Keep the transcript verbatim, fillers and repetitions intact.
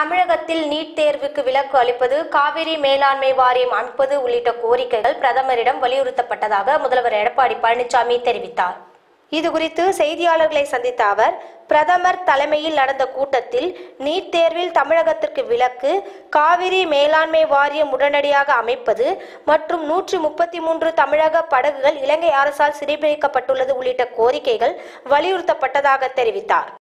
தமிழகத்தில் நீட் தேர்வுக்கு விலக்கு அளிப்பது, காவிரி மேலாண்மை வாரியம் அமைப்பது உள்ளிட்ட கோரிக்கைகள் பிரதமரிடம் வலியுறுத்தப்பட்டதாக முதல்வர் எடப்பாடி பழனிசாமி தெரிவித்தார். இதுகுறித்து செய்தியாளர்களை சந்தித்த அவர், பிரதமர் தலைமையில் நடந்த கூட்டத்தில் நீட் தேர்வில் தமிழகத்திற்கு விலக்கு, காவிரி மேலாண்மை வாரியம் உடனடியாக அமைப்பது மற்றும் நூற்றி முப்பத்தி மூன்று தமிழக படகுகள் இலங்கை அரசால் சிறைபிடிக்கப்பட்டுள்ளது உள்ளிட்ட கோரிக்கைகள் வலியுறுத்தப்பட்டதாக தெரிவித்தார்.